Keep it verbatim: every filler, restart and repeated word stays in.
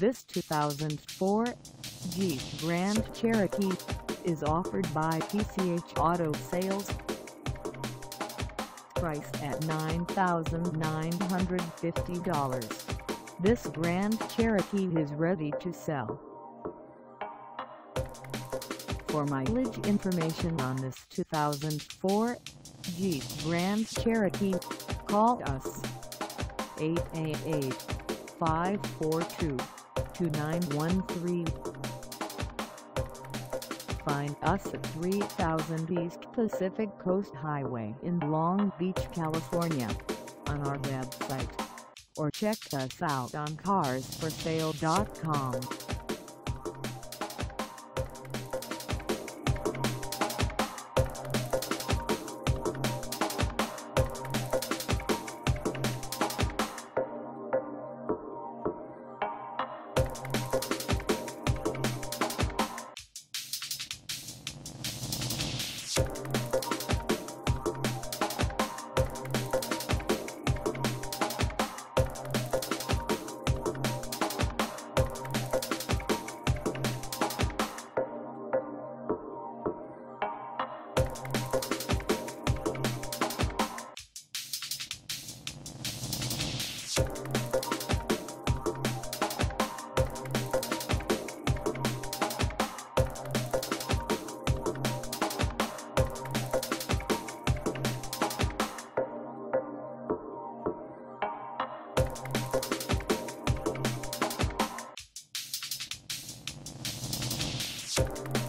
This two thousand four Jeep Grand Cherokee is offered by P C H Auto Sales. Priced at nine thousand nine hundred fifty dollars, this Grand Cherokee is ready to sell. For mileage information on this two thousand four Jeep Grand Cherokee, call us eight eight eight, five four two, two nine one three. Find us at three thousand East Pacific Coast Highway in Long Beach, California, on our website, or check us out on cars for sale dot com. You